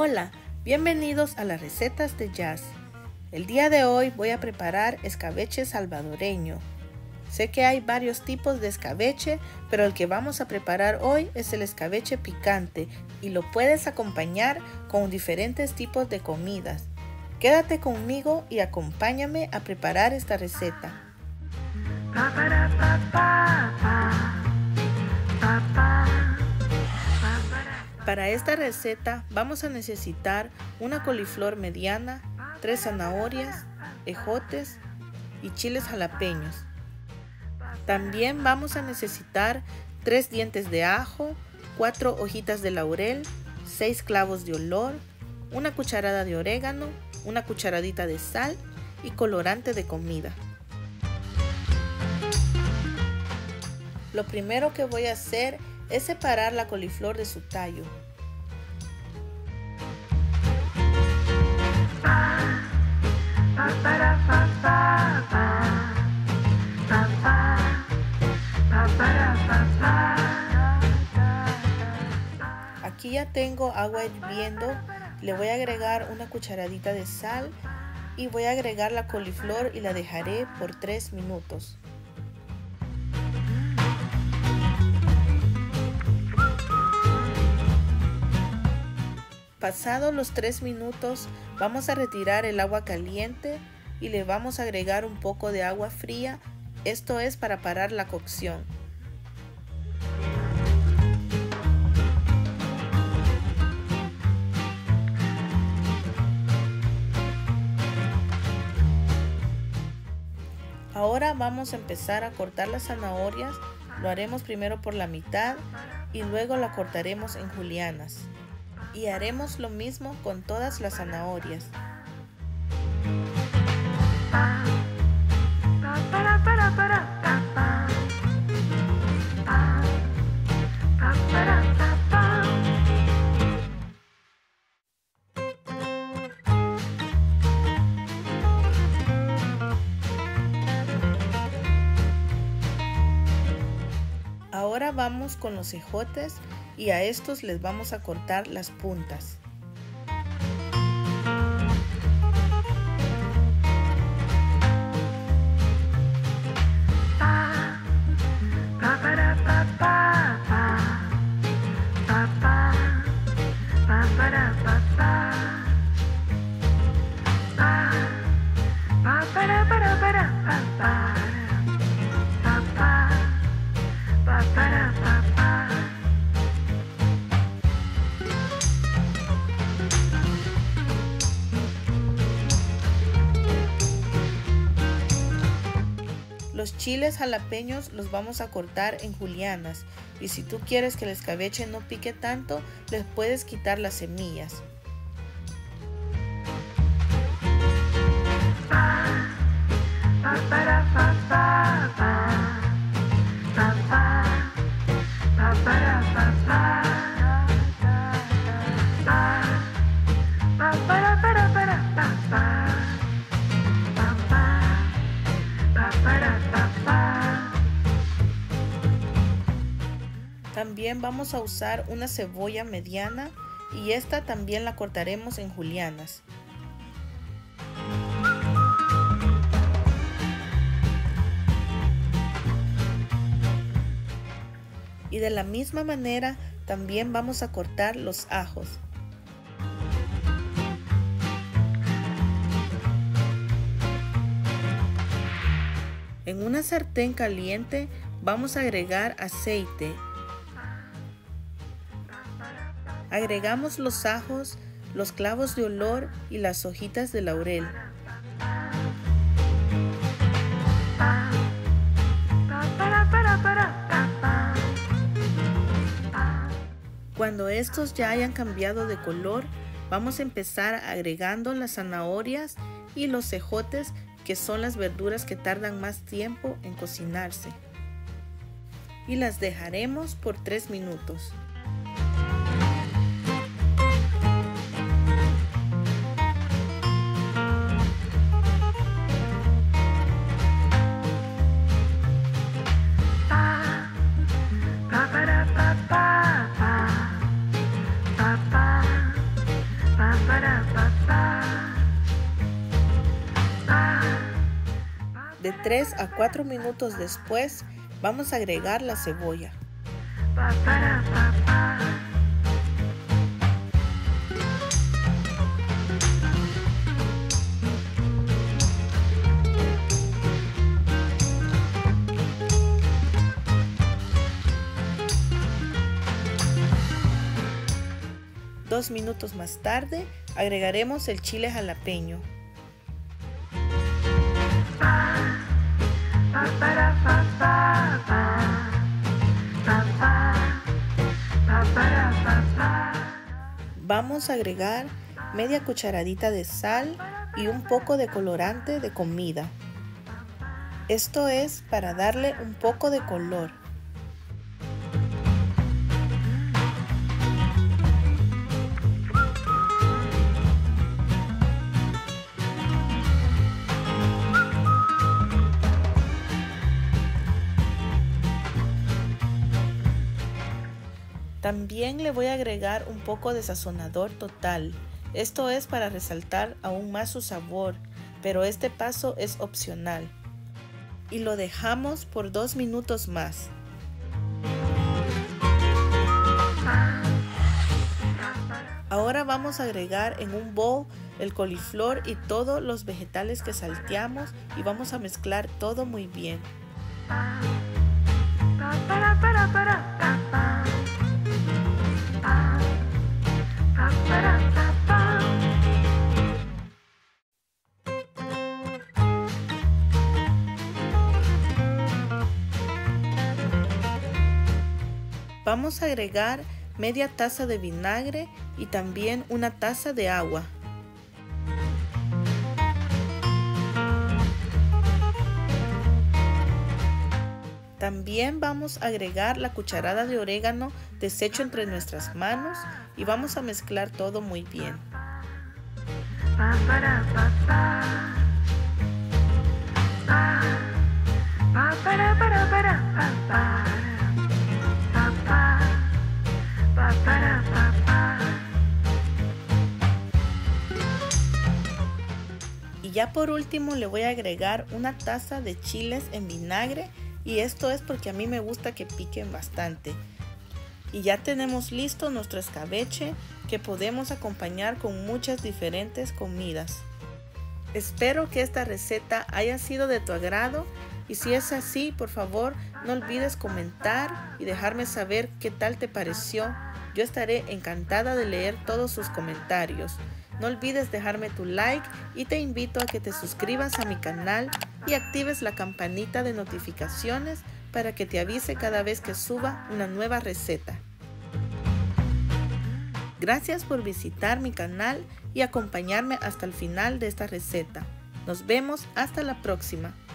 Hola, bienvenidos a las recetas de Jazz. El día de hoy voy a preparar escabeche salvadoreño. Sé que hay varios tipos de escabeche, pero el que vamos a preparar hoy es el escabeche picante y lo puedes acompañar con diferentes tipos de comidas. Quédate conmigo y acompáñame a preparar esta receta. Para esta receta vamos a necesitar una coliflor mediana, 3 zanahorias, ejotes y chiles jalapeños. También vamos a necesitar 3 dientes de ajo, 4 hojitas de laurel, 6 clavos de olor, una cucharada de orégano, una cucharadita de sal y colorante de comida. Lo primero que voy a hacer es separar la coliflor de su tallo. Aquí ya tengo agua hirviendo, le voy a agregar una cucharadita de sal y voy a agregar la coliflor y la dejaré por 3 minutos. Pasados los 3 minutos, vamos a retirar el agua caliente y le vamos a agregar un poco de agua fría, esto es para parar la cocción. Ahora vamos a empezar a cortar las zanahorias, lo haremos primero por la mitad y luego la cortaremos en julianas. Y haremos lo mismo con todas las zanahorias. Ahora vamos con los ejotes y a estos les vamos a cortar las puntas. Los chiles jalapeños los vamos a cortar en julianas y si tú quieres que el escabeche no pique tanto, les puedes quitar las semillas. También vamos a usar una cebolla mediana y esta también la cortaremos en julianas. Y de la misma manera también vamos a cortar los ajos. En una sartén caliente vamos a agregar aceite. Agregamos los ajos, los clavos de olor y las hojitas de laurel. Cuando estos ya hayan cambiado de color, vamos a empezar agregando las zanahorias y los ejotes, que son las verduras que tardan más tiempo en cocinarse. Y las dejaremos por 3 minutos. De 3 a 4 minutos después, vamos a agregar la cebolla. Dos minutos más tarde, agregaremos el chile jalapeño. Vamos a agregar media cucharadita de sal y un poco de colorante de comida. Esto es para darle un poco de color. También le voy a agregar un poco de sazonador total. Esto es para resaltar aún más su sabor, pero este paso es opcional. Y lo dejamos por 2 minutos más. Ahora vamos a agregar en un bowl el coliflor y todos los vegetales que salteamos y vamos a mezclar todo muy bien. Vamos a agregar media taza de vinagre y también una taza de agua. También vamos a agregar la cucharada de orégano deshecho entre nuestras manos y vamos a mezclar todo muy bien. Y ya por último le voy a agregar una taza de chiles en vinagre y esto es porque a mí me gusta que piquen bastante. Y ya tenemos listo nuestro escabeche que podemos acompañar con muchas diferentes comidas. Espero que esta receta haya sido de tu agrado y si es así, por favor, no olvides comentar y dejarme saber qué tal te pareció. Yo estaré encantada de leer todos sus comentarios. No olvides dejarme tu like y te invito a que te suscribas a mi canal y actives la campanita de notificaciones para que te avise cada vez que suba una nueva receta. Gracias por visitar mi canal y acompañarme hasta el final de esta receta. Nos vemos hasta la próxima.